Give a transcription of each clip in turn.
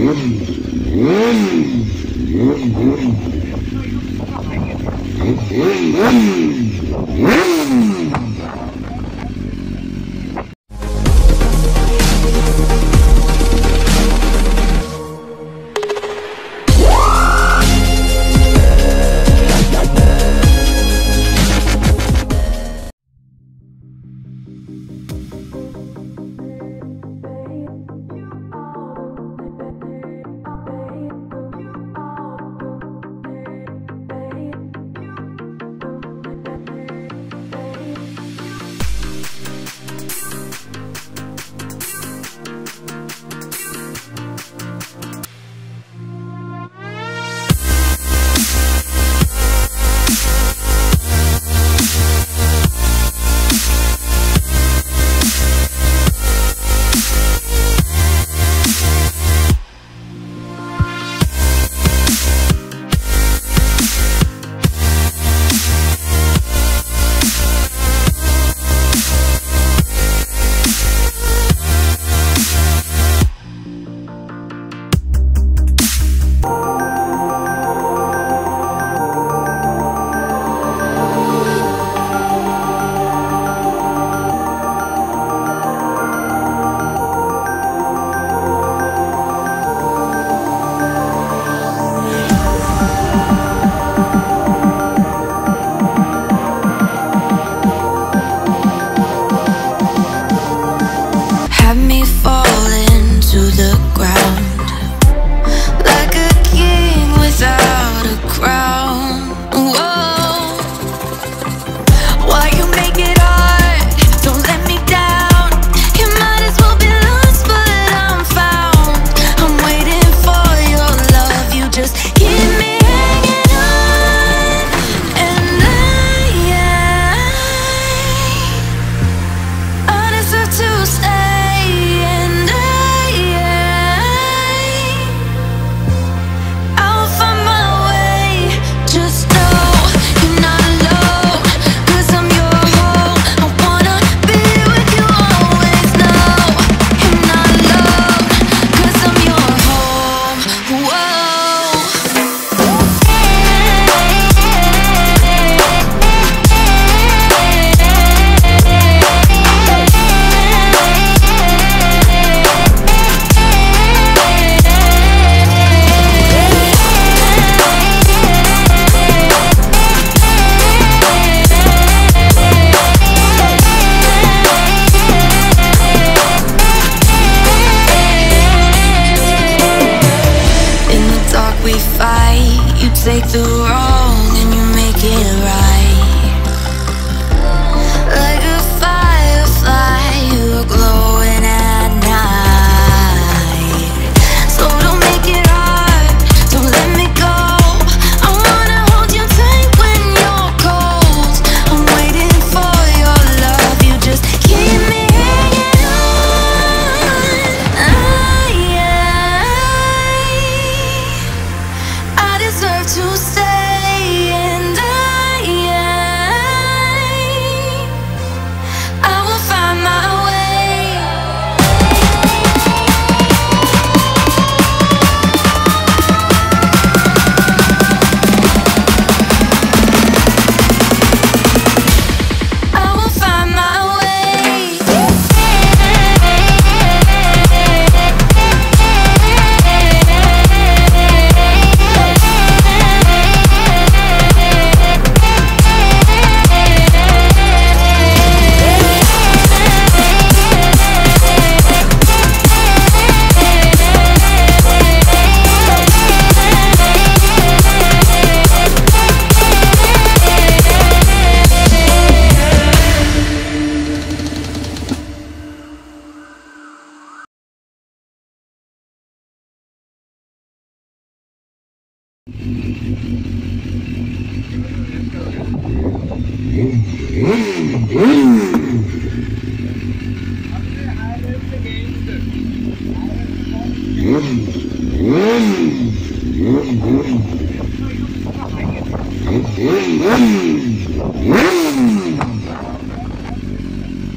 take the wrong and you make it right. Like a firefly, you're glowing at night. So don't make it hard, don't let me go. I wanna hold you tight when you're cold. I'm waiting for your love, you just keep me hanging on. I deserve to stay, and I will find my way. I will find my way.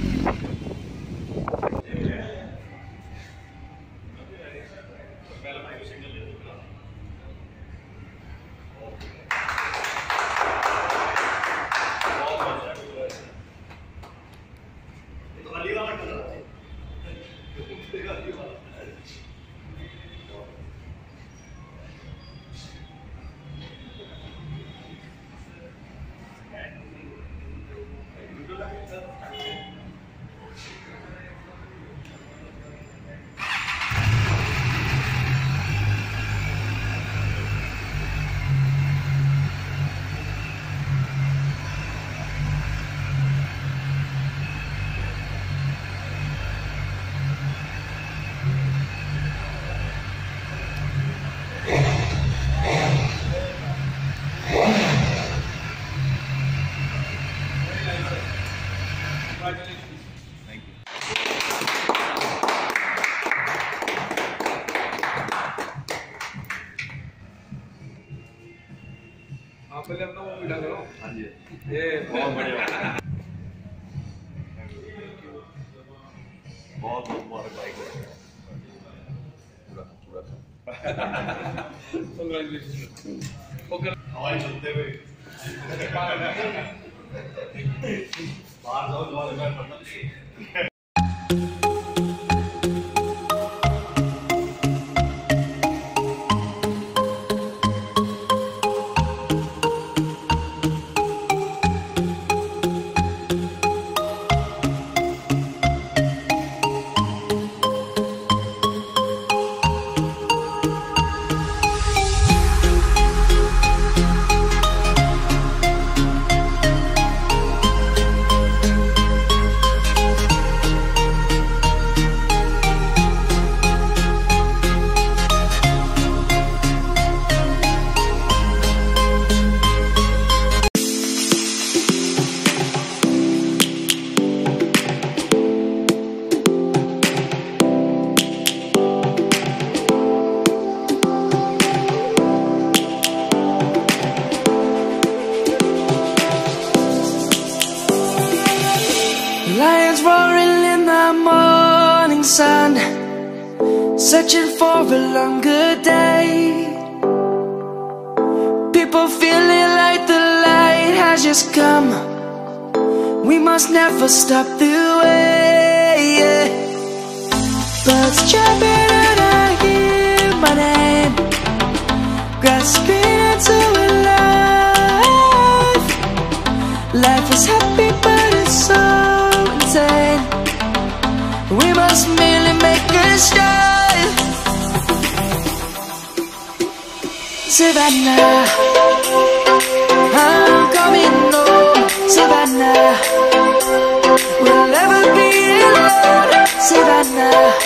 Well, पहले अपना वो मीठा करो। हाँ जी ये बहुत बढ़िया, बहुत मुबारक भाई को हवाई चलते हुए बाहर जाओ। Lions roaring in the morning sun, searching for a longer day. People feeling like the light has just come. We must never stop the way. Birds chirping and I hear my name, grasping into a life. Life is happy but it's so insane. We must merely make a start. Savannah, I'm coming home. Savannah, we'll never be alone. Savannah,